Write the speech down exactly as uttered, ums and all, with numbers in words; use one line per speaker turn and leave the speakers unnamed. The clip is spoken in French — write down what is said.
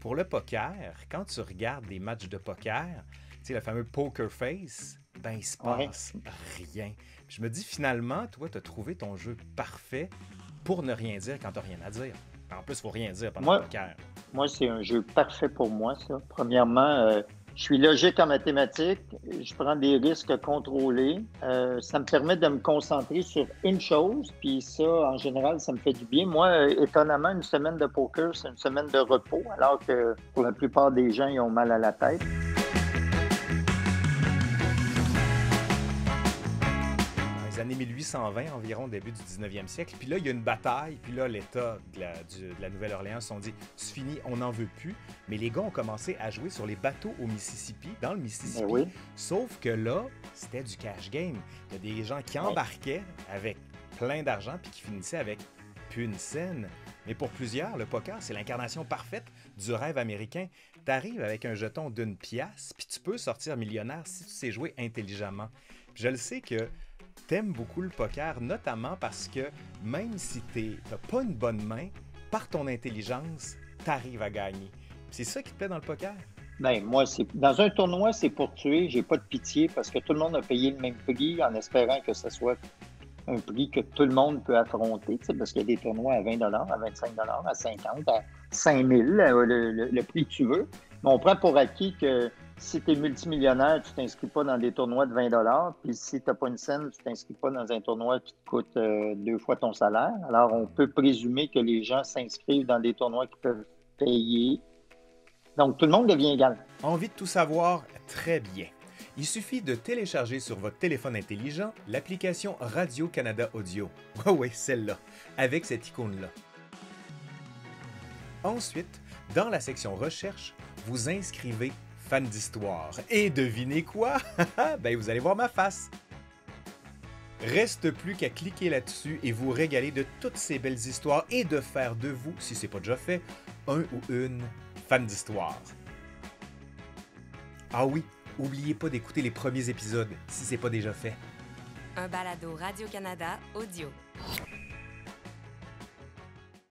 pour le poker, quand tu regardes des matchs de poker, tu sais, le fameux poker face, ben il se
Ouais.
passe rien. Puis je me dis, finalement, toi, tu as trouvé ton jeu parfait pour ne rien dire quand tu n'as rien à dire. En plus, il faut rien dire pendant
Moi,
le poker.
moi, c'est un jeu parfait pour moi, ça. Premièrement, euh, je suis logique en mathématiques, je prends des risques contrôlés. Euh, ça me permet de me concentrer sur une chose, puis ça, en général, ça me fait du bien. Moi, euh, étonnamment, une semaine de poker, c'est une semaine de repos, alors que pour la plupart des gens, ils ont mal à la tête.
Dans les années mille huit cent vingt, environ, début du dix-neuvième siècle, puis là, il y a une bataille, puis là, l'État de la, du- de la Nouvelle-Orléans se sont dit « c'est fini, on n'en veut plus », mais les gars ont commencé à jouer sur les bateaux au Mississippi, dans le Mississippi,
Ben oui.
sauf que là, c'était du cash game. Il y a des gens qui
Ouais.
embarquaient avec plein d'argent, puis qui finissaient avec plus une scène. Mais pour plusieurs, le poker, c'est l'incarnation parfaite du rêve américain. Tu arrives avec un jeton d'une pièce, puis tu peux sortir millionnaire si tu sais jouer intelligemment. Puis je le sais que t'aimes beaucoup le poker, notamment parce que même si tu n'as pas une bonne main, par ton intelligence, tu arrives à gagner. Puis c'est ça qui te plaît dans le poker?
Ben, moi, c'est dans un tournoi, c'est pour tuer. J'ai pas de pitié parce que tout le monde a payé le même prix en espérant que ce soit un prix que tout le monde peut affronter, tu sais, parce qu'il y a des tournois à vingt dollars, à vingt-cinq dollars, à cinquante, à cinq mille, euh, le, le- le prix que tu veux. Mais on prend pour acquis que si tu es multimillionnaire, tu t'inscris pas dans des tournois de vingt dollars, puis si tu n'as pas une scène, tu t'inscris pas dans un tournoi qui te coûte euh, deux fois ton salaire. Alors, on peut présumer que les gens s'inscrivent dans des tournois qui peuvent payer. Donc, tout le monde devient égal.
Envie de tout savoir? Très bien. Il suffit de télécharger sur votre téléphone intelligent l'application Radio-Canada Audio. Oui, oui, celle-là, avec cette icône-là. Ensuite, dans la section Recherche, vous inscrivez Fan d'histoire. Et devinez quoi? Ben, vous allez voir ma face. Reste plus qu'à cliquer là-dessus et vous régaler de toutes ces belles histoires et de faire de vous, si c'est pas déjà fait, un ou une fan d'histoire. Ah oui, oubliez pas d'écouter les premiers épisodes si c'est pas déjà fait.
Un balado Radio-Canada audio.